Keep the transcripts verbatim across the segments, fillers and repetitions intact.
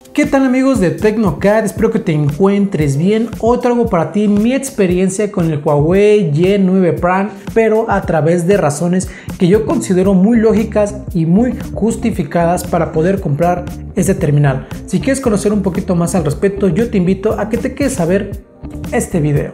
¿Qué tal amigos de Tecnocad? Espero que te encuentres bien. Hoy traigo para ti mi experiencia con el Huawei Y nueve Prime, pero a través de razones que yo considero muy lógicas y muy justificadas para poder comprar este terminal. Si quieres conocer un poquito más al respecto, yo te invito a que te quedes a ver este video.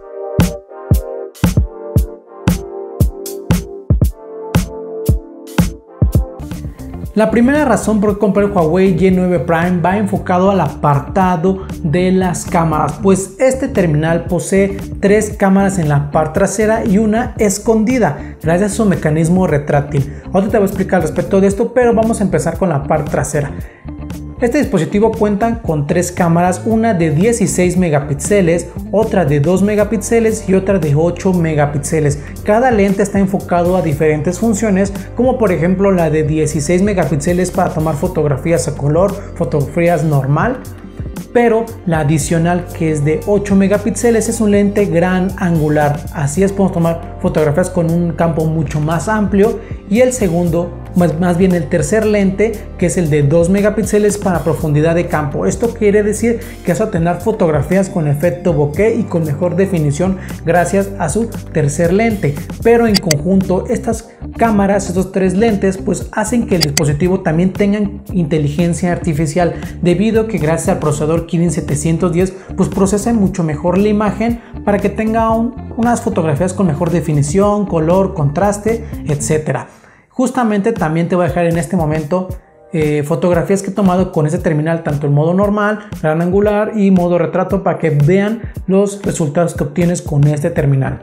La primera razón por qué compré el Huawei Y nueve Prime va enfocado al apartado de las cámaras, pues este terminal posee tres cámaras en la parte trasera y una escondida gracias a su mecanismo retráctil. Ahora te voy a explicar al respecto de esto, pero vamos a empezar con la parte trasera. Este dispositivo cuenta con tres cámaras, una de dieciséis megapíxeles, otra de dos megapíxeles y otra de ocho megapíxeles. Cada lente está enfocado a diferentes funciones, como por ejemplo la de dieciséis megapíxeles para tomar fotografías a color, fotografías normal, pero la adicional, que es de ocho megapíxeles, es un lente gran angular, así es, podemos tomar fotografías con un campo mucho más amplio. Y el segundo, más, más bien el tercer lente, que es el de dos megapíxeles para profundidad de campo. Esto quiere decir que vas a tener fotografías con efecto bokeh y con mejor definición gracias a su tercer lente. Pero en conjunto estas cámaras, estos tres lentes, pues hacen que el dispositivo también tenga inteligencia artificial, debido a que gracias al procesador Kirin setecientos diez pues procesa mucho mejor la imagen para que tenga un, unas fotografías con mejor definición, color, contraste, etcétera. Justamente también te voy a dejar en este momento eh, fotografías que he tomado con este terminal, tanto en modo normal, gran angular y modo retrato, para que vean los resultados que obtienes con este terminal.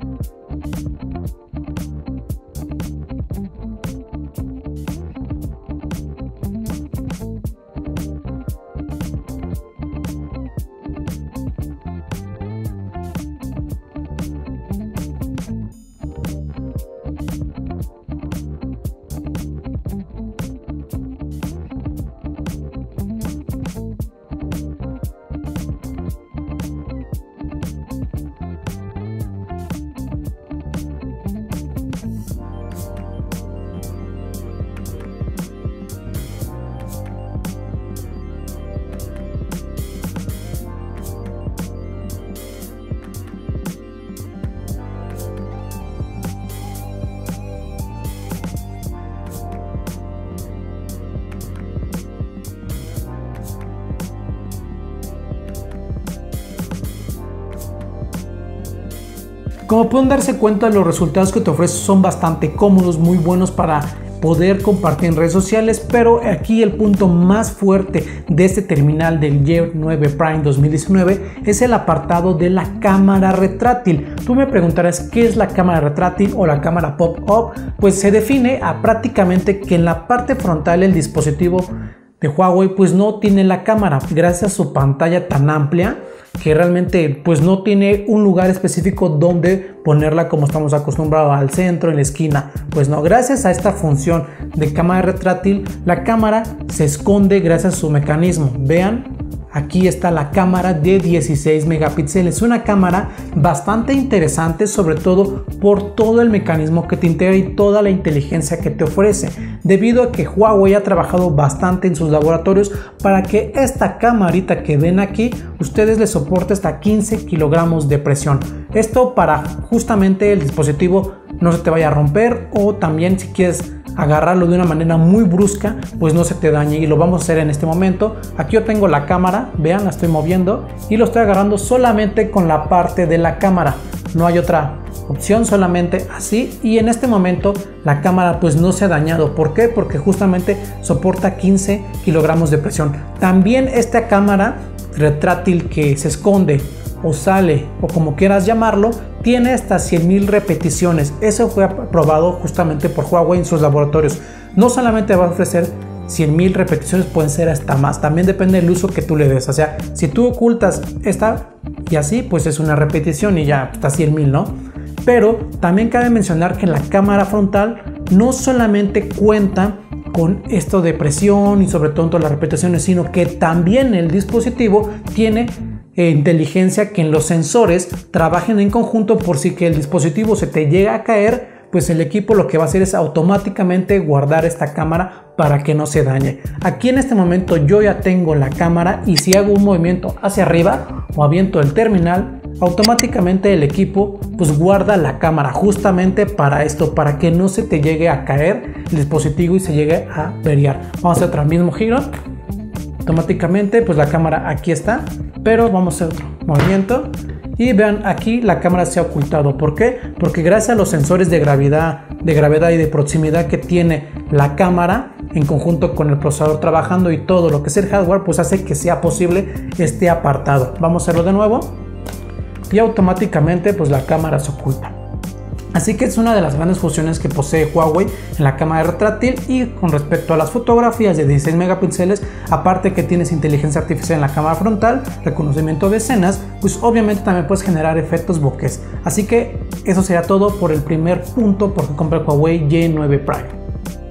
Como pueden darse cuenta, los resultados que te ofrece son bastante cómodos, muy buenos para poder compartir en redes sociales, pero aquí el punto más fuerte de este terminal del Y nueve Prime dos mil diecinueve es el apartado de la cámara retráctil. Tú me preguntarás qué es la cámara retráctil o la cámara pop-up. Pues se define a prácticamente que en la parte frontal el dispositivo de Huawei pues no tiene la cámara, gracias a su pantalla tan amplia que realmente pues no tiene un lugar específico donde ponerla como estamos acostumbrados, al centro, en la esquina. Pues no, gracias a esta función de cámara retráctil, la cámara se esconde gracias a su mecanismo. Vean, aquí está la cámara de dieciséis megapíxeles, una cámara bastante interesante, sobre todo por todo el mecanismo que te integra y toda la inteligencia que te ofrece, debido a que Huawei ha trabajado bastante en sus laboratorios para que esta camarita que ven aquí, ustedes les soporte hasta quince kilogramos de presión. Esto para justamente el dispositivo no se te vaya a romper, o también si quieres agarrarlo de una manera muy brusca pues no se te dañe, y lo vamos a hacer en este momento. Aquí yo tengo la cámara, vean, la estoy moviendo y lo estoy agarrando solamente con la parte de la cámara, no hay otra opción, solamente así, y en este momento la cámara pues no se ha dañado. ¿Por qué? Porque justamente soporta quince kilogramos de presión. También esta cámara retráctil que se esconde o sale o como quieras llamarlo, tiene hasta cien mil repeticiones. Eso fue aprobado justamente por Huawei en sus laboratorios. No solamente va a ofrecer cien mil repeticiones, pueden ser hasta más, también depende del uso que tú le des. O sea, si tú ocultas esta y así, pues es una repetición y ya está cien mil, ¿no? Pero también cabe mencionar que la cámara frontal no solamente cuenta con esto de presión y sobre todo las repeticiones, sino que también el dispositivo tiene eh, inteligencia, que en los sensores trabajen en conjunto por si que el dispositivo se te llega a caer, pues el equipo lo que va a hacer es automáticamente guardar esta cámara para que no se dañe. Aquí en este momento yo ya tengo la cámara y si hago un movimiento hacia arriba o aviento el terminal, automáticamente el equipo pues guarda la cámara justamente para esto, para que no se te llegue a caer el dispositivo y se llegue a averiar. Vamos a hacer otro mismo giro. Automáticamente pues la cámara aquí está, pero vamos a hacer otro movimiento y vean, aquí la cámara se ha ocultado. ¿Por qué? Porque gracias a los sensores de gravedad, de gravedad y de proximidad que tiene la cámara en conjunto con el procesador trabajando y todo lo que es el hardware, pues hace que sea posible este apartado. Vamos a hacerlo de nuevo y automáticamente pues la cámara se oculta. Así que es una de las grandes funciones que posee Huawei en la cámara retráctil. Y con respecto a las fotografías de dieciséis megapíxeles, aparte que tienes inteligencia artificial en la cámara frontal, reconocimiento de escenas, pues obviamente también puedes generar efectos bokeh. Así que eso sería todo por el primer punto porque compré el Huawei G nueve Prime.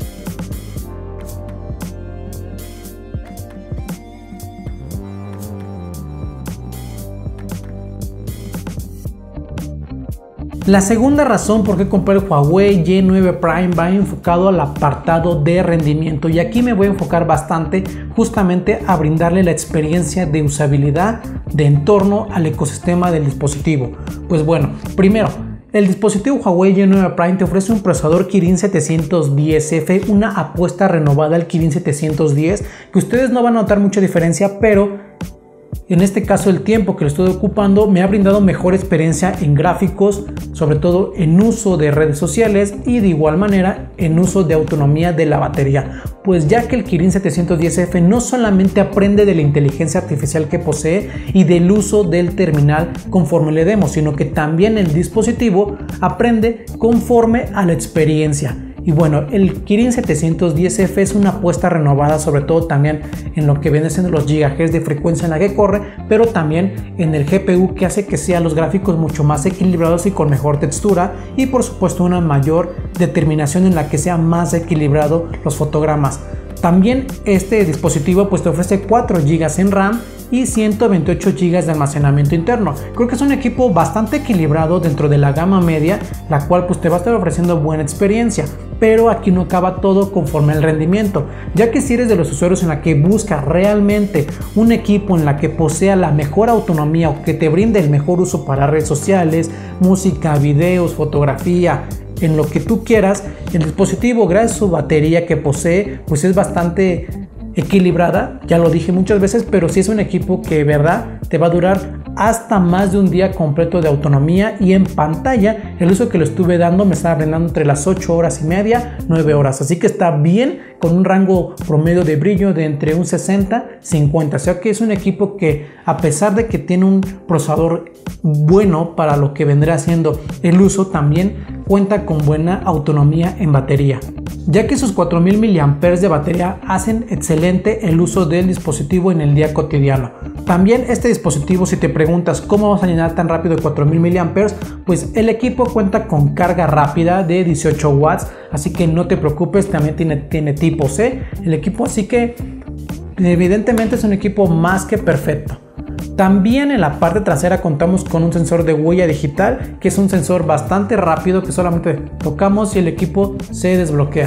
La segunda razón por qué compré el Huawei G nueve Prime va enfocado al apartado de rendimiento, y aquí me voy a enfocar bastante justamente a brindarle la experiencia de usabilidad de entorno al ecosistema del dispositivo. Pues bueno, primero, el dispositivo Huawei G nueve Prime te ofrece un procesador Kirin setecientos diez F, una apuesta renovada al Kirin setecientos diez, que ustedes no van a notar mucha diferencia, pero en este caso el tiempo que lo estoy ocupando me ha brindado mejor experiencia en gráficos, sobre todo en uso de redes sociales y de igual manera en uso de autonomía de la batería, pues ya que el Kirin setecientos diez F no solamente aprende de la inteligencia artificial que posee y del uso del terminal conforme le demos, sino que también el dispositivo aprende conforme a la experiencia. Y bueno, el Kirin setecientos diez F es una apuesta renovada, sobre todo también en lo que viene siendo los gigahertz de frecuencia en la que corre, pero también en el G P U, que hace que sean los gráficos mucho más equilibrados y con mejor textura, y por supuesto una mayor determinación en la que sea más equilibrado los fotogramas. También este dispositivo pues te ofrece cuatro gigas en RAM y ciento veintiocho gigas de almacenamiento interno. Creo que es un equipo bastante equilibrado dentro de la gama media, la cual pues te va a estar ofreciendo buena experiencia. Pero aquí no acaba todo conforme al rendimiento, ya que si eres de los usuarios en la que busca realmente un equipo en la que posea la mejor autonomía o que te brinde el mejor uso para redes sociales, música, videos, fotografía, en lo que tú quieras, el dispositivo, gracias a su batería que posee, pues es bastante equilibrada, ya lo dije muchas veces, pero sí es un equipo que de verdad te va a durar hasta más de un día completo de autonomía. Y en pantalla, el uso que lo estuve dando me estaba brindando entre las ocho horas y media, nueve horas, así que está bien, con un rango promedio de brillo de entre un sesenta y cincuenta, o sea que es un equipo que, a pesar de que tiene un procesador bueno para lo que vendrá siendo el uso, también cuenta con buena autonomía en batería, ya que sus cuatro mil miliamperios hora de batería hacen excelente el uso del dispositivo en el día cotidiano. También este dispositivo, si te preguntas cómo vas a llenar tan rápido de cuatro mil miliamperios hora, pues el equipo cuenta con carga rápida de dieciocho watts, así que no te preocupes, también tiene, tiene tipo C el equipo, así que evidentemente es un equipo más que perfecto. También en la parte trasera contamos con un sensor de huella digital, que es un sensor bastante rápido que solamente tocamos y el equipo se desbloquea.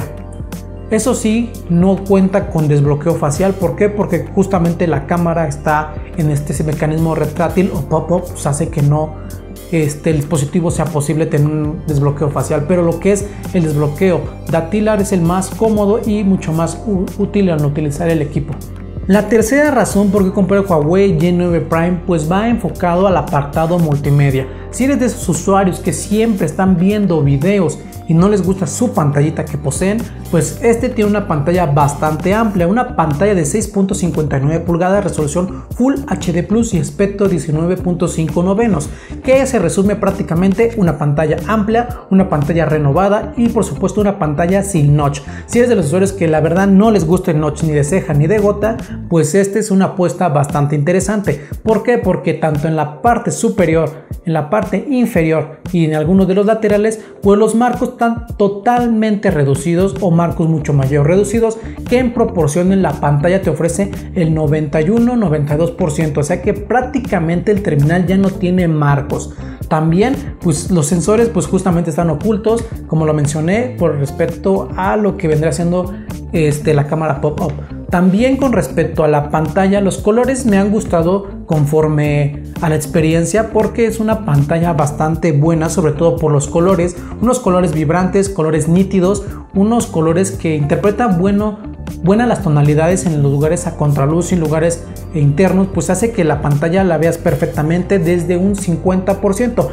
Eso sí, no cuenta con desbloqueo facial. ¿Por qué? Porque justamente la cámara está en este mecanismo retráctil o pop-up, pues hace que no este, el dispositivo sea posible tener un desbloqueo facial. Pero lo que es el desbloqueo dactilar es el más cómodo y mucho más útil al utilizar el equipo. La tercera razón por qué compré el Huawei G nueve Prime pues va enfocado al apartado multimedia. Si eres de esos usuarios que siempre están viendo videos y no les gusta su pantallita que poseen, pues este tiene una pantalla bastante amplia, una pantalla de seis punto cincuenta y nueve pulgadas, resolución Full H D Plus y aspecto diecinueve punto cinco novenos, que se resume prácticamente una pantalla amplia, una pantalla renovada y por supuesto una pantalla sin notch. Si eres de los usuarios que la verdad no les gusta el notch ni de ceja ni de gota, pues este es una apuesta bastante interesante. ¿Por qué? Porque tanto en la parte superior, en la parte parte inferior y en algunos de los laterales, pues los marcos están totalmente reducidos o marcos mucho mayor reducidos, que en proporción en la pantalla te ofrece el noventa y uno noventa y dos por ciento, o sea que prácticamente el terminal ya no tiene marcos. También pues los sensores pues justamente están ocultos, como lo mencioné, por respecto a lo que vendrá siendo este, la cámara pop-up. También con respecto a la pantalla, los colores me han gustado conforme a la experiencia, porque es una pantalla bastante buena, sobre todo por los colores, unos colores vibrantes, colores nítidos, unos colores que interpretan bueno, buenas las tonalidades en los lugares a contraluz y lugares internos, pues hace que la pantalla la veas perfectamente desde un cincuenta por ciento.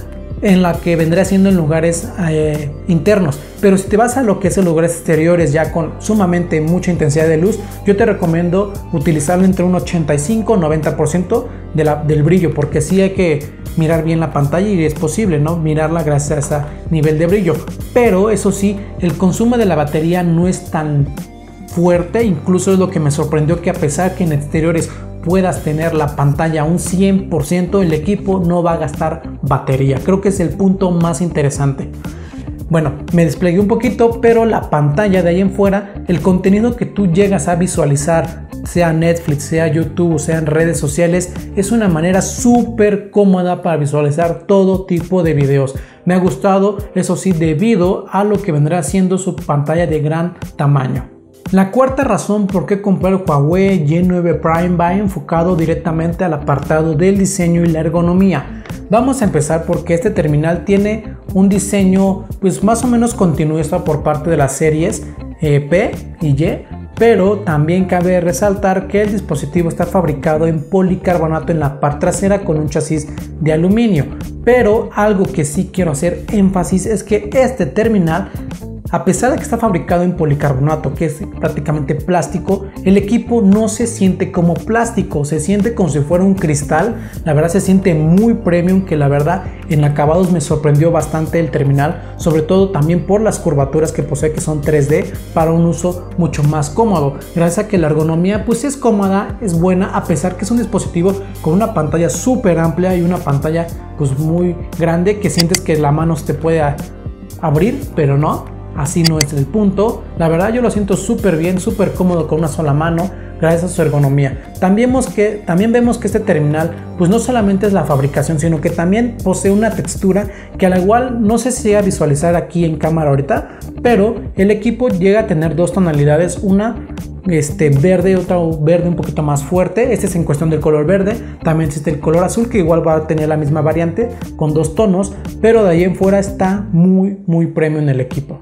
En la que vendría siendo en lugares eh, internos, pero si te vas a lo que es en lugares exteriores ya con sumamente mucha intensidad de luz, yo te recomiendo utilizarlo entre un ochenta y cinco noventa por ciento de la, del brillo, porque sí hay que mirar bien la pantalla y es posible, ¿no?, mirarla gracias a ese nivel de brillo. Pero eso sí, el consumo de la batería no es tan fuerte, incluso es lo que me sorprendió, que a pesar que en exteriores puedas tener la pantalla a un cien por ciento, el equipo no va a gastar batería. Creo que es el punto más interesante. Bueno, me desplegué un poquito, pero la pantalla de ahí en fuera, el contenido que tú llegas a visualizar, sea Netflix, sea YouTube, sea en redes sociales, es una manera súper cómoda para visualizar todo tipo de videos. Me ha gustado, eso sí, debido a lo que vendrá siendo su pantalla de gran tamaño. La cuarta razón por qué comprar el Huawei G nueve Prime va enfocado directamente al apartado del diseño y la ergonomía. Vamos a empezar porque este terminal tiene un diseño pues más o menos continuista por parte de las series eh, P y Y, pero también cabe resaltar que el dispositivo está fabricado en policarbonato en la parte trasera con un chasis de aluminio. Pero algo que sí quiero hacer énfasis es que este terminal, a pesar de que está fabricado en policarbonato, que es prácticamente plástico, el equipo no se siente como plástico, se siente como si fuera un cristal. La verdad se siente muy premium, que la verdad en acabados me sorprendió bastante el terminal, sobre todo también por las curvaturas que posee, que son tres D, para un uso mucho más cómodo. Gracias a que la ergonomía pues es cómoda, es buena, a pesar que es un dispositivo con una pantalla súper amplia y una pantalla pues muy grande, que sientes que la mano se te puede abrir, pero no. Así no es el punto. La verdad yo lo siento súper bien, súper cómodo con una sola mano, gracias a su ergonomía. También vemos, que, también vemos que este terminal pues no solamente es la fabricación, sino que también posee una textura que a la igual no sé si llega a visualizar aquí en cámara ahorita, pero el equipo llega a tener dos tonalidades, una este verde, otra verde un poquito más fuerte. Este es en cuestión del color verde. También existe el color azul, que igual va a tener la misma variante con dos tonos, pero de ahí en fuera está muy muy premium en el equipo.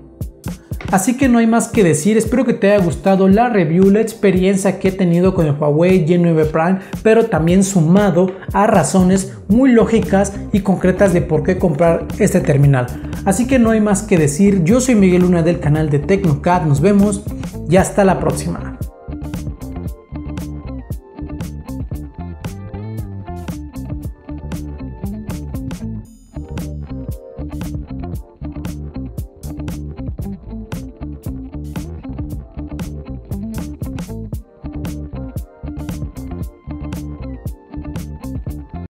Así que no hay más que decir, espero que te haya gustado la review, la experiencia que he tenido con el Huawei G nueve Prime, pero también sumado a razones muy lógicas y concretas de por qué comprar este terminal. Así que no hay más que decir, yo soy Miguel Luna del canal de Tecnocat, nos vemos y hasta la próxima.